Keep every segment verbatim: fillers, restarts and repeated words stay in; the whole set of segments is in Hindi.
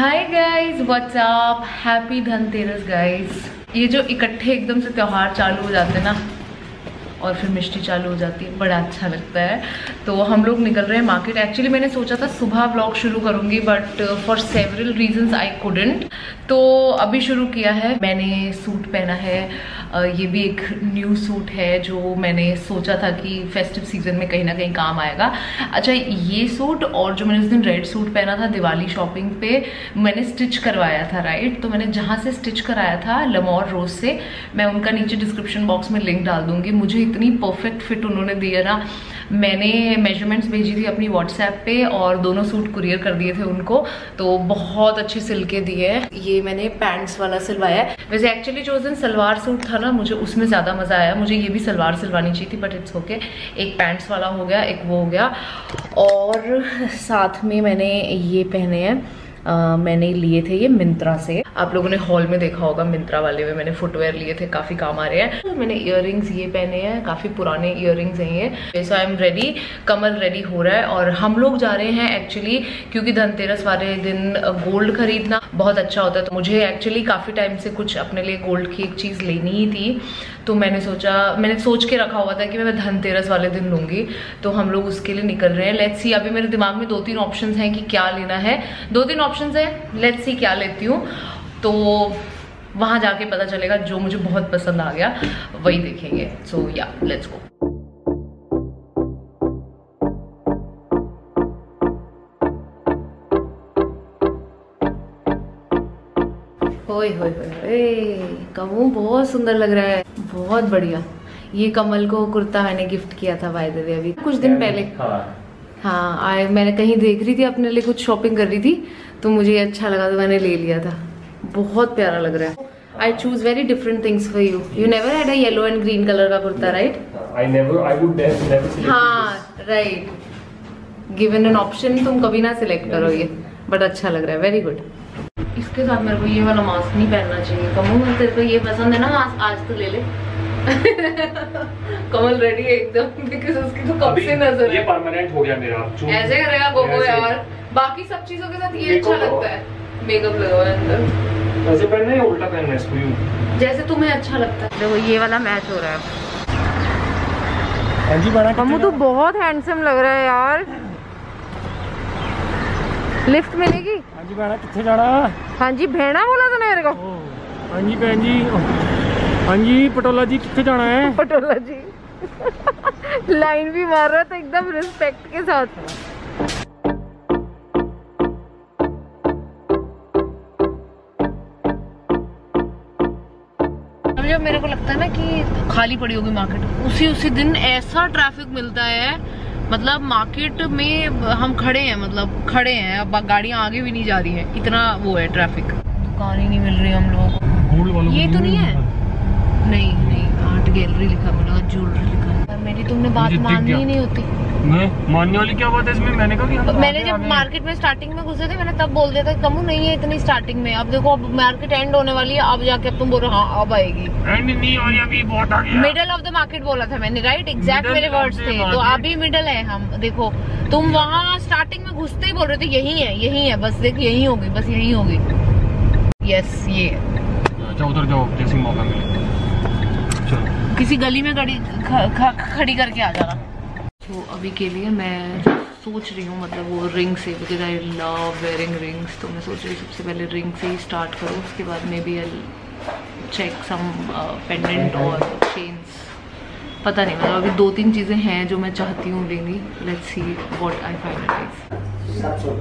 हाय guys, what's up, happy Dhanteras guys. ये जो इकट्ठे एकदम से त्योहार चालू हो जाते हैं ना और फिर मिष्टी चालू हो जाती है, बड़ा अच्छा लगता है। तो हम लोग निकल रहे हैं मार्केट। एक्चुअली मैंने सोचा था सुबह व्लॉग शुरू करूंगी, but for several reasons I couldn't. तो अभी शुरू किया है। मैंने सूट पहना है, ये भी एक न्यू सूट है जो मैंने सोचा था कि फेस्टिव सीजन में कहीं ना कहीं काम आएगा। अच्छा, ये सूट और जो मैंने उस दिन रेड सूट पहना था दिवाली शॉपिंग पे, मैंने स्टिच करवाया था, राइट। तो मैंने जहाँ से स्टिच कराया था लमोर रोज से, मैं उनका नीचे डिस्क्रिप्शन बॉक्स में लिंक डाल दूंगी। मुझे इतनी परफेक्ट फिट उन्होंने दिया ना। मैंने मेजरमेंट्स भेजी थी अपनी व्हाट्सएप पे और दोनों सूट कुरियर कर दिए थे उनको, तो बहुत अच्छे सिल के दिए हैं। ये मैंने पैंट्स वाला सिलवाया है। वैसे एक्चुअली जो उस दिन सलवार सूट था ना, मुझे उसमें ज़्यादा मज़ा आया। मुझे ये भी सलवार सिलवानी चाहिए थी, बट इट्स ओके। एक पैंट्स वाला हो गया, एक वो हो गया। और साथ में मैंने ये पहने हैं, Uh, मैंने लिए थे ये मिंत्रा से। आप लोगों ने हॉल में देखा होगा, मिंत्रा वाले में मैंने फुटवेयर लिए थे, काफी काम आ रहे हैं। मैंने इयररिंग्स ये पहने हैं, काफी पुराने इयररिंग्स हैं ये। So I am ready, Kamal ready हो रहा है और हम लोग जा रहे हैं एक्चुअली, क्योंकि धनतेरस वाले दिन गोल्ड खरीदना बहुत अच्छा होता है। तो मुझे एक्चुअली काफी टाइम से कुछ अपने लिए गोल्ड की एक चीज लेनी ही थी। तो मैंने सोचा, मैंने सोच के रखा हुआ था कि मैं धनतेरस वाले दिन लूंगी। तो हम लोग उसके लिए निकल रहे हैं। लेट्स सी, अभी मेरे दिमाग में दो तीन ऑप्शंस हैं कि क्या लेना है। दो तीन ऑप्शंस हैं, लेट्स सी क्या लेती हूँ। तो वहां जाके पता चलेगा। जो मुझे बहुत पसंद आ गया वही देखेंगे। सो या लेट्स गो। ओए होए होए, कमू बहुत सुंदर लग रहा है, बहुत बढ़िया। ये कमल को कुर्ता मैंने गिफ्ट किया था बाय द वे, अभी कुछ दिन पहले। हाँ, आए मैंने कहीं देख रही थी, अपने लिए कुछ शॉपिंग कर रही थी, तो मुझे अच्छा लगा तो मैंने ले लिया था। बहुत प्यारा लग रहा है। I choose very different things for you. You never had a yellow and green colour का kurta, right? I never, I would never select. हाँ राइट, गिवन एन ऑप्शन तुम कभी ना सिलेक्ट करोगे, बट अच्छा लग रहा है, वेरी गुड। इसके साथ मेरे को ये वाला मास्क नहीं पहनना चाहिए। कमल, तेरे को ये पसंद है ना मास्क, आज तो ले ले। कमल रेडी है एकदम, बिकॉज़ उसकी तो कब से नजर है। ये परमानेंट हो गया मेरा। ऐसे करेगा गोगो यार। बाकी सब चीजों के साथ ये अच्छा लगता है। मेकअप लगाओ अंदर, ऐसे पहनना है या उल्टा पहनना है इसको? यूं जैसे तुम्हें अच्छा लगता है। देखो ये वाला मैच हो रहा है। हां जी बड़ा। कमू तू बहुत हैंडसम लग रहा है यार। लिफ्ट मिलेगी? हां जी बड़ा, किथे जाना? हां जी भेड़ा बोला तूने मेरे को। हां जी बहन जी। हां जी पटोला जी, किथे जाना है? पटोला जी लाइन भी मार रहा था एकदम रिस्पेक्ट के साथ। जब मेरे को लगता है ना कि खाली पड़ी होगी मार्केट, उसी उसी दिन ऐसा ट्रैफिक मिलता है। मतलब मार्केट में हम खड़े हैं, मतलब खड़े हैं, अब गाड़ियां आगे भी नहीं जा रही हैं, इतना वो है ट्रैफिक। दुकान ही नहीं मिल रही हम लोगों को। ये तो नहीं है, नहीं नहीं, आर्ट गैलरी लिखा मिला, ज्वेलरी लिखा है। मेरी तुमने बात माननी ही नहीं होती। मैं मानने वाली क्या बात है इसमें? मैंने कहा, मैंने जब मार्केट में स्टार्टिंग में घुसे थे, मैंने तब बोल दिया था कमू नहीं है इतनी स्टार्टिंग में। अब देखो, अब मार्केट एंड होने वाली है, अब जाके अब तुम बोल रहे हो हाँ अब आएगी। एंड नहीं हो रही, अभी बहुत आ गया। मिडल ऑफ द मार्केट बोला था मैंने, राइट? एग्जैक्ट मेरे वर्ड्स थे। तो अभी मिडल है हम। देखो तुम वहाँ स्टार्टिंग में घुसते ही बोल रहे थे यही है यही है, बस देख यही होगी, बस यही होगी। यस ये अच्छा, उधर जाओ जैसे मौका मिले। चलो किसी गली में गाड़ी खड़ी करके आ जाना। तो अभी के लिए मैं सोच रही हूँ, मतलब वो रिंग से, because I love wearing rings. तो मैं सोच रही हूँ सबसे पहले रिंग से ही स्टार्ट करूँ, उसके बाद maybe I check some pendant और चेन्स। पता नहीं, मतलब अभी दो तीन चीज़ें हैं जो मैं चाहती हूँ लेनी। Let's see what I finalise.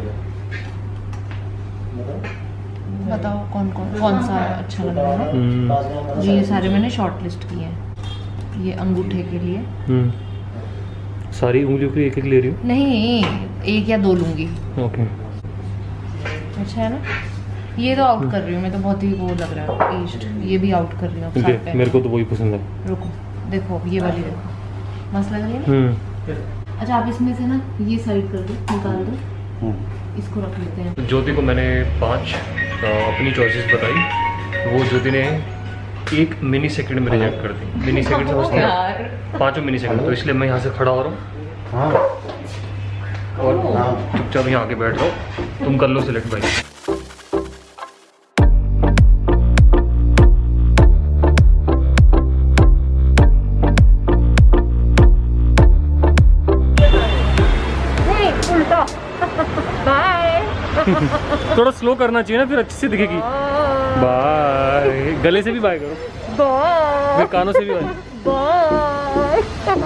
बताओ कौन कौन कौन सा अच्छा लग रहा है जी? ये सारे मैंने शॉर्ट लिस्ट किए हैं। ये अंगूठे के लिए सारी उंगलियों की एक एक ले रही हूँ? नहीं, एक या दो लूंगी। ओके अच्छा है ना? ये तो आउट कर रही हूँ मैं, तो बहुत ही वो लग रहा है एज्ड। ये भी आउट कर रही हूँ। मेरे को तो वही पसंद है। रुको, देखो ये वाली देखो, मस्त लग रही है ना? अच्छा, आप इसमें से ना ये साइड कर दो, निकाल दो, इसको रख लेते हैं। ज्योति को मैंने पांच अपनी चॉइसेस बताई, वो ज्योति ने एक मिनी सेकंड में रिजेक्ट कर दी। मिनी सेकंड समझते हैं? पांचों मिनी सेकंड। तो इसलिए मैं यहाँ से खड़ा हो रहा हूँ और चुपचाप यहाँ आके बैठ रहा हूँ। तुम कर लो सिलेक्ट भाई। करना चाहिए ना, फिर अच्छे से दिखेगी। बाय। गले से भी बाय करो, बाय। फिर कानों से भी बाय। बाय।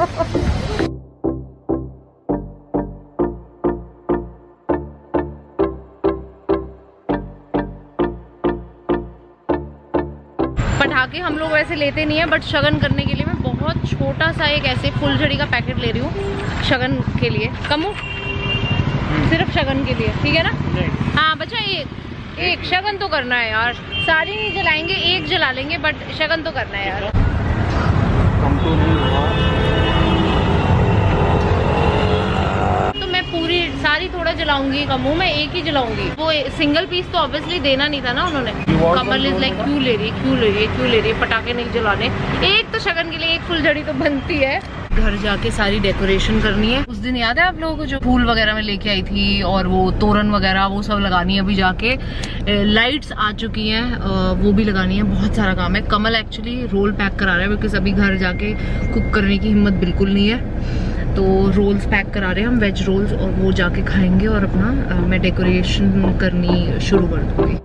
पटाखे हम लोग वैसे लेते नहीं है, बट शगन करने के लिए मैं बहुत छोटा सा एक ऐसे फुलझड़ी का पैकेट ले रही हूँ शगन के लिए। कमू सिर्फ शगन के लिए, ठीक है ना? नहीं। हाँ बच्चा, एक एक शगन तो करना है यार। सारी नहीं जलाएंगे, एक जला लेंगे, बट शगन तो करना है यार। कम तो नहीं हुआ तो मैं पूरी सारी थोड़ा जलाऊंगी कमू, मैं एक ही जलाऊंगी। वो सिंगल पीस तो ऑब्वियसली देना नहीं था ना उन्होंने। कमल इज लाइक क्यों ले रही क्यों ले रही क्यों ले रही पटाखे नहीं जलाने। एक तो शगन के लिए एक फुलझड़ी तो बनती है। घर जाके सारी डेकोरेशन करनी है। उस दिन याद है आप लोगों को जो फूल वगैरह में लेके आई थी, और वो तोरण वगैरह वो सब लगानी है। अभी जाके लाइट्स आ चुकी हैं, वो भी लगानी है। बहुत सारा काम है। कमल एक्चुअली रोल पैक करा रहा है, बिकॉज अभी घर जाके कुक करने की हिम्मत बिल्कुल नहीं है। तो रोल्स पैक करा रहे हैं हम, वेज रोल्स, और वो जाके खाएंगे और अपना आ, मैं डेकोरेशन करनी शुरू कर दूंगी।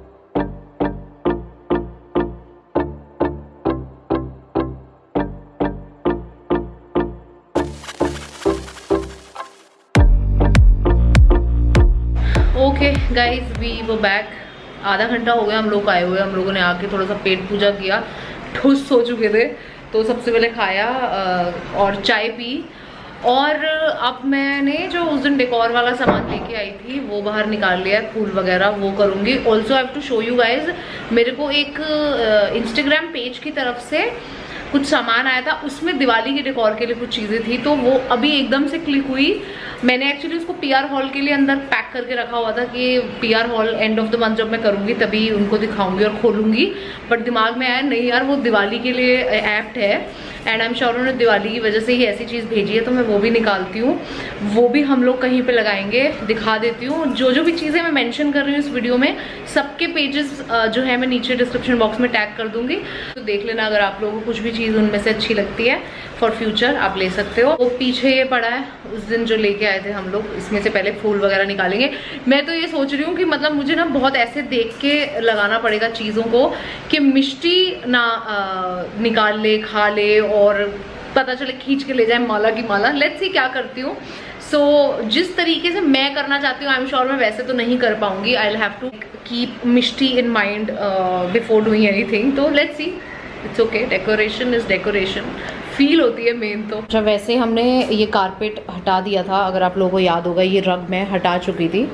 ओके गाइज, वी वो बैक। आधा घंटा हो गया हम लोग आए हुए। हम लोगों ने आके थोड़ा सा पेट पूजा किया, ठुस हो चुके थे। तो सबसे पहले खाया और चाय पी, और अब मैंने जो उस दिन डेकोर वाला सामान लेके आई थी वो बाहर निकाल लिया है, फूल वगैरह वो करूँगी। Also I have to show you guys, मेरे को एक इंस्टाग्राम पेज की तरफ से कुछ सामान आया था, उसमें दिवाली के डेकोर के लिए कुछ चीज़ें थी, तो वो अभी एकदम से क्लिक हुई। मैंने एक्चुअली उसको पीआर हॉल के लिए अंदर पैक करके रखा हुआ था कि PR haul end of the month जब मैं करूँगी तभी उनको दिखाऊंगी और खोलूँगी, बट दिमाग में आया नहीं यार वो दिवाली के लिए एप्ट है, एंड आई एम श्योर उन्होंने दिवाली की वजह से ही ऐसी चीज़ भेजी है, तो मैं वो भी निकालती हूँ। वो भी हम लोग कहीं पे लगाएंगे, दिखा देती हूँ। जो जो भी चीज़ें मैं मेंशन कर रही हूँ इस वीडियो में, सबके पेजेस जो है मैं नीचे डिस्क्रिप्शन बॉक्स में टैग कर दूंगी, तो देख लेना। अगर आप लोगों को कुछ भी चीज़ उनमें से अच्छी लगती है फॉर फ्यूचर आप ले सकते हो। वो पीछे ये पड़ा है उस दिन जो लेके आए थे हम लोग, इसमें से पहले फूल वगैरह निकालेंगे। मैं तो ये सोच रही हूँ कि मतलब मुझे ना बहुत ऐसे देख के लगाना पड़ेगा चीज़ों को कि मिष्टी ना आ, निकाल ले, खा ले, और पता चले खींच के ले जाए माला की माला। लेट्स सी क्या करती हूँ। सो so, जिस तरीके से मैं करना चाहती हूँ आई एम श्योर मैं वैसे तो नहीं कर पाऊंगी। I will have to keep Mishti in mind before doing anything. तो let's see, it's okay, decoration is decoration, feel होती है मेन तो। अच्छा, वैसे हमने ये कारपेट हटा दिया था, अगर आप लोगों को याद होगा, ये रग मैं हटा चुकी थी,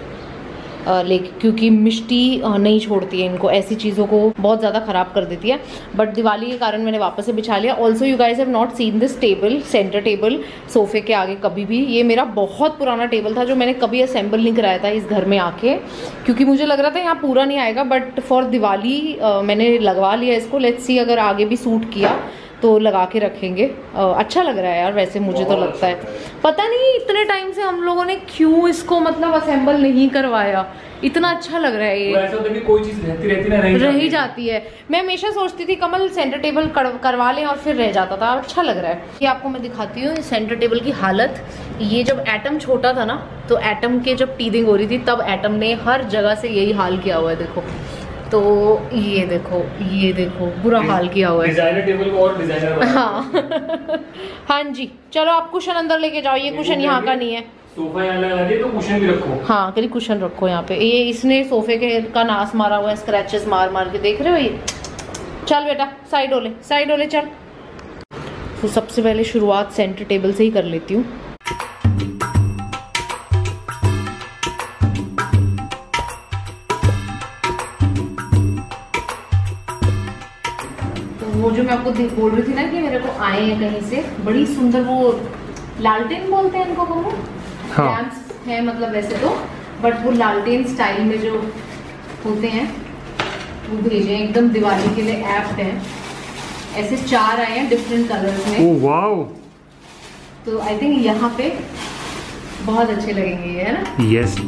लेकिन क्योंकि मिष्टी नहीं छोड़ती है इनको, ऐसी चीज़ों को बहुत ज़्यादा ख़राब कर देती है, बट दिवाली के कारण मैंने वापस से बिछा लिया। Also you guys have not seen this table, center table सोफे के आगे कभी भी। ये मेरा बहुत पुराना टेबल था जो मैंने कभी असेंबल नहीं कराया था इस घर में आके, क्योंकि मुझे लग रहा था यहाँ पूरा नहीं आएगा, बट फॉर दिवाली uh, मैंने लगवा लिया इसको। लेट्स सी अगर आगे भी सूट किया तो लगा के रखेंगे। अच्छा लग रहा है यार वैसे, मुझे तो लगता है। पता नहीं इतने टाइम से हम लोगों ने क्यों इसको मतलब असेंबल नहीं करवाया, इतना अच्छा लग रहा है ये। ऐसा होता है कि कोई चीज रहती रहती ना रह रह जाती है। मैं हमेशा सोचती थी कमल सेंटर टेबल करवा लें, और फिर रह जाता था। अच्छा लग रहा है। ये आपको मैं दिखाती हूँ सेंटर टेबल की हालत। ये जब एटम छोटा था ना, तो एटम के जब टीदिंग हो रही थी तब एटम ने हर जगह से यही हाल किया हुआ है। देखो तो ये देखो, ये देखो बुरा हाल किया हुआ है। डिजाइनर टेबल को और डिजाइनर हाँ हाँ जी, चलो आप कुशन अंदर लेके जाओ। ये कुशन यहाँ का नहीं है, सोफा यहाँ लगा दिए तो कुशन भी रखो। हाँ कहीं कुशन रखो यहाँ पे। ये इसने सोफे के का नाश मारा हुआ है, स्क्रैचेस मार मार के, देख रहे हो ये। चल बेटा साइड ओले, साइड ओले चल। तो सबसे पहले शुरुआत सेंटर टेबल से ही कर लेती हूँ। वो जो मैं आपको बोल रही थी ना कि मेरे को आए हैं कहीं से, बड़ी सुंदर, वो लालटेन बोलते हैं इनको, हम हाँ। है मतलब वैसे तो, बट वो लालटेन स्टाइल में जो होते हैं वो भेजे हैं, एकदम दिवाली के लिए एप्ट हैं। ऐसे चार आए हैं डिफरेंट कलर्स में। ओह वाओ, तो आई थिंक यहाँ पे बहुत अच्छे लगेंगे ये, है ना? यस।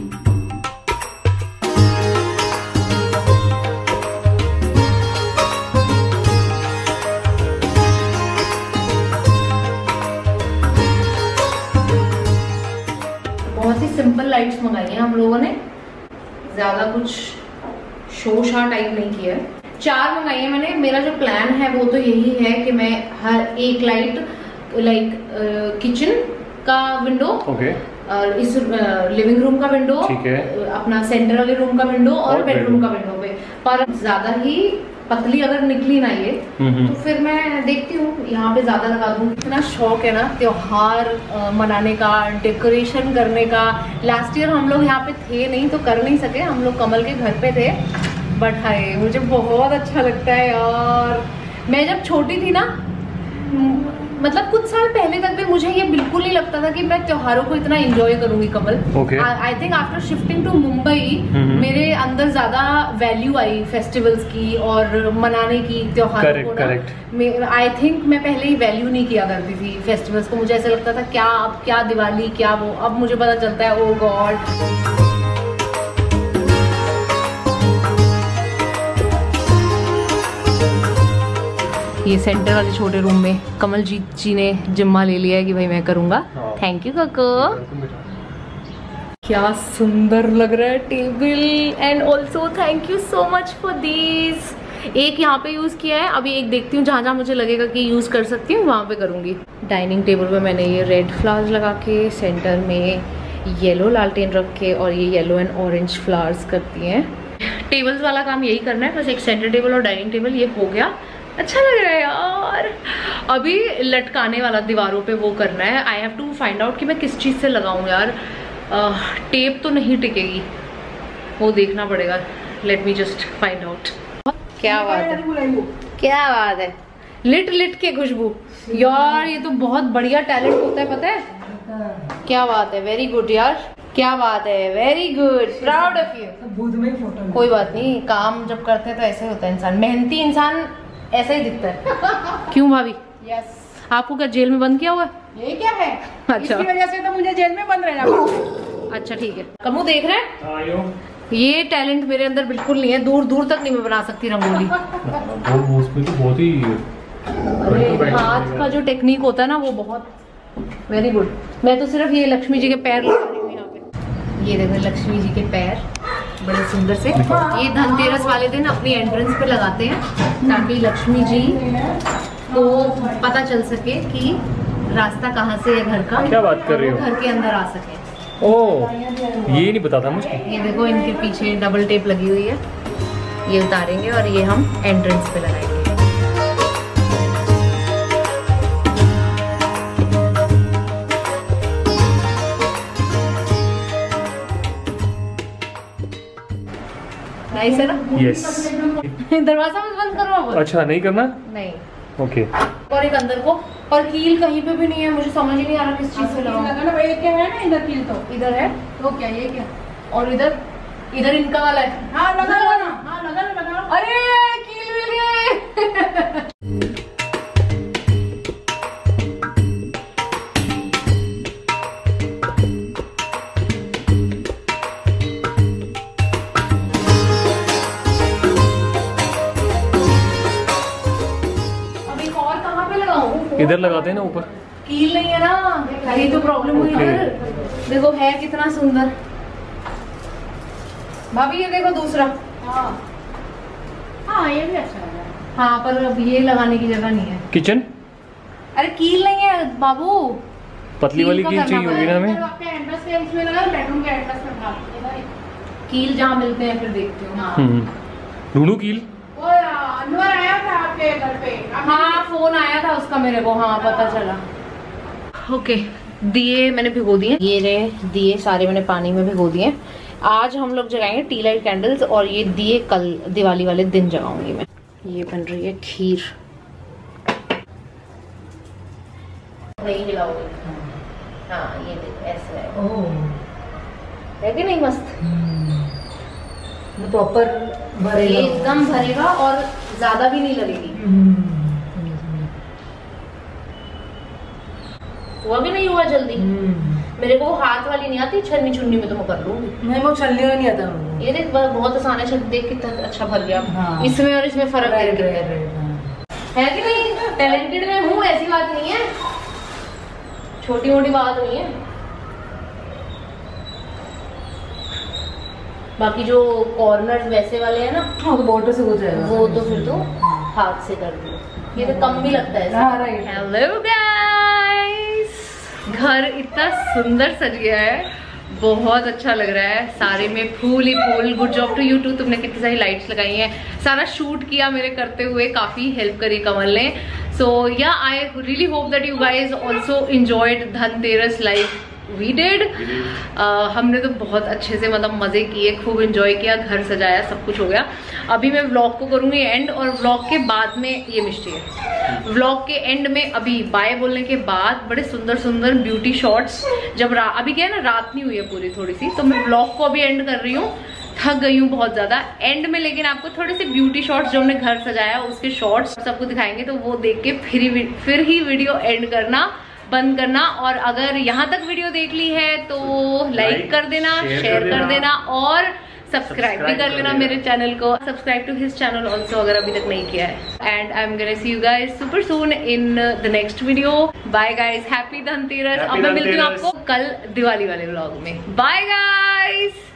बहुत ही सिंपल लाइट्स मंगाई हैं हम लोगों ने, ज्यादा कुछ शो शा टाइप नहीं किया है। चार मंगाई है मैंने। मेरा जो प्लान है वो तो यही है कि मैं हर एक लाइट लाइक किचन का विंडो, ओके, और इस लिविंग रूम का विंडो, ठीक है, अपना सेंटर वाले रूम का विंडो और बेडरूम का विंडो पे। पर ज्यादा ही पतली अगर निकली ना ये तो फिर मैं देखती हूँ यहाँ पे ज्यादा लगा दूँ। इतना शौक है ना त्योहार मनाने का, डेकोरेशन करने का। लास्ट ईयर हम लोग यहाँ पे थे नहीं तो कर नहीं सके, हम लोग कमल के घर पे थे। बट हाय मुझे बहुत अच्छा लगता है यार। मैं जब छोटी थी ना, मतलब कुछ साल पहले तक भी मुझे ये बिल्कुल नहीं लगता था कि मैं त्योहारों को इतना एंजॉय करूंगी Kamal. I think after shifting to Mumbai मेरे अंदर ज्यादा वैल्यू आई फेस्टिवल्स की और मनाने की, त्योहारों को। आई थिंक मैं पहले ही वैल्यू नहीं किया करती थी फेस्टिवल्स को। मुझे ऐसा लगता था क्या अब क्या दिवाली क्या वो, अब मुझे पता चलता है ओ गॉड। ये सेंटर वाले छोटे रूम में कमलजीत जी ने जिम्मा ले लिया है कि भाई मैं करूंगा। थैंक यू काका। क्या सुंदर लग रहा है table, and also thank you so much for this. एक यहाँ पे यूज किया है, अभी एक देखती हूँ जहाँ जहाँ मुझे लगेगा कि यूज कर सकती हूँ वहाँ पे करूंगी। डाइनिंग टेबल पे मैंने ये रेड फ्लावर्स लगा के, सेंटर में येलो लालटेन रख के, और ये येलो एंड ऑरेंज फ्लावर्स करती हैं। टेबल्स वाला काम यही करना है, बस एक सेंटर टेबल और डाइनिंग टेबल, ये हो गया। अच्छा लग रहा है यार। अभी लटकाने वाला दीवारों पे वो करना है। I have to find out कि मैं किस चीज़ से लगाऊं यार। आ, टेप तो नहीं टिकेगी, वो देखना पड़ेगा। Let me just find out. क्या बात है, क्या बात है, लिट लिट के खुशबू यार। ये तो बहुत बढ़िया टैलेंट होता है, पता है। क्या बात है, वेरी गुड यार, क्या बात है, very good, proud of you. कोई बात नहीं, काम जब करते हैं तो ऐसे होता है इंसान, मेहनती इंसान ऐसा ही दिखता है। क्यों भाभी? यस। आपको क्या जेल में बंद किया हुआ है? ये क्या है? अच्छा, इसकी वजह से तो मुझे जेल में बंद रहना पड़ा। अच्छा ठीक है। कमू देख रहे हैं, ये टैलेंट मेरे अंदर बिल्कुल नहीं है, दूर दूर तक नहीं मैं बना सकती रंगोली। वो उसमें तो बहुत ही अरे हाथ का जो टेक्निक होता है ना वो बहुत वेरी गुड। मैं तो सिर्फ ये लक्ष्मी जी के पैर लगा रही हूँ यहाँ पे। ये देखो लक्ष्मी जी के पैर बड़े सुंदर से। ये धनतेरस वाले दिन अपनी एंट्रेंस पे लगाते हैं ताकि लक्ष्मी जी को पता चल सके कि रास्ता कहाँ से है घर का। क्या बात कर रही हो? घर के अंदर आ सके। ओह, ये नहीं पता था मुझे। ये देखो इनके पीछे डबल टेप लगी हुई है, ये उतारेंगे और ये हम एंट्रेंस पे लगाएंगे। नाइस है ना? यस। दरवाजा मत बंद करो अब। अच्छा नहीं करना? नहीं। ओके। और एक अंदर को, और कील कहीं पे भी नहीं है, मुझे समझ ही नहीं आ रहा किस चीज से लगाऊं। ये क्या है ना, इधर कील तो इधर है तो क्या ये क्या, और इधर इधर इनका वाला है। हाँ लगा लो ना, हाँ लगा लो लगा लो। अरे कील मिल गए। इधर लगाते हैं ना ऊपर। कील नहीं है ना, यही तो प्रॉब्लम हुई इधर। देखो है कितना सुंदर। भाभी ये देखो दूसरा। हाँ हाँ ये भी अच्छा लग रहा है। हाँ पर अब ये लगाने की जगह नहीं है। किचन? अरे कील नहीं है बाबू, पतली वाली कील चाहिए होगी ना हमें। आपके एड्रेस पे इसमें लगा, बेडरूम के एड्रेस पे लगा इधर कील जहाँ मिलते हैं फिर देखती हूँ। हम्म, ढूंढू कील। वो अनवर आया था आपके घर पे। हाँ फोन आया था उसका मेरे को, हाँ पता चला। ओके, दिए मैंने भिगो दिए। ये रहे दिए सारे मैंने पानी में भिगो दिए। आज हम लोग जगाएंगे टी लाइट कैंडल्स, और ये दिए कल दिवाली वाले दिन जगाऊंगी मैं। ये बन रही है खीर। नहीं हिलाओगे? हाँ ये देखो ऐसे है। है कि नहीं मस्त? प्रॉपर भरेगा, एकदम भरेगा और ज्यादा भी नहीं लगेगी। हुआ भी नहीं हुआ जल्दी। मेरे को हाथ वाली नहीं आती, छन्नी छुन्नी में तो मैं कर लूंगी। नहीं वो छलने में नहीं आता। ये देख बहुत आसान है, देख कितना अच्छा भर गया। हाँ। इसमें और इसमें फर्क है कि नहीं? टैलेंटेड में हूँ ऐसी बात नहीं है, छोटी मोटी बात नहीं है। बाकी जो कॉर्नर्स वैसे वाले हैं ना, हाँ तो बॉर्डर से हो जाएगा वो तो फिर तो हाथ से कर दो, ये तो कम भी लगता है। हाँ राइट। हेलो गाइस, घर इतना सुंदर सज गया है, बहुत अच्छा लग रहा है। सारे में फूल ही फूल। Good job to you too, तुमने कितनी सारी लाइट्स लगाई हैं, सारा शूट किया मेरे करते हुए, काफी हेल्प करी कमल ने। So yeah I really hope that you guys also enjoyed Dhanteras like we did. हमने तो बहुत अच्छे से मतलब मजे किए, खूब एंजॉय किया, घर सजाया, सब कुछ हो गया। अभी मैं व्लॉग को करूंगी एंड, और व्लॉग के बाद में ये मिष्टी है, व्लॉग के एंड में अभी बाय बोलने के बाद बड़े सुंदर सुंदर ब्यूटी शॉट्स, जब रा, अभी क्या है ना, रात नहीं हुई है पूरी थोड़ी सी, तो मैं व्लॉग को अभी एंड कर रही हूँ, थक गई हूँ बहुत ज्यादा एंड में, लेकिन आपको थोड़े से ब्यूटी शॉट्स जो हमने घर सजाया उसके शॉट्स सबको दिखाएंगे, तो वो देख के फिर ही फिर ही वीडियो एंड करना, बंद करना। और अगर यहाँ तक वीडियो देख ली है तो लाइक कर देना, शेयर कर देना और सब्सक्राइब भी कर लेना मेरे चैनल को, subscribe to his channel also अगर अभी तक नहीं किया है। And I am gonna see you guys super soon in the next video. Bye guys, happy Dhanteras. अब मैं मिलती हूँ आपको कल दिवाली वाले व्लॉग में। Bye guys.